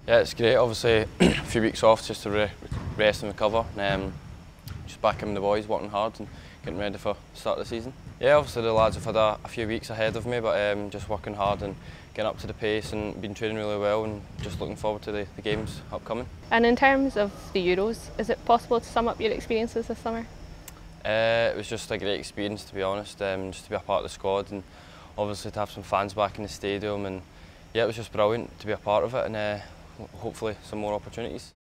Yeah, it's great. Obviously, a few weeks off just to rest and recover. And, just back in with the boys, working hard and getting ready for the start of the season. Yeah, obviously the lads have had a few weeks ahead of me, but just working hard and getting up to the pace and been training really well and just looking forward to the games upcoming. And in terms of the Euros, is it possible to sum up your experiences this summer? It was just a great experience, to be honest, just to be a part of the squad and obviously to have some fans back in the stadium, and yeah, it was just brilliant to be a part of it, and hopefully some more opportunities.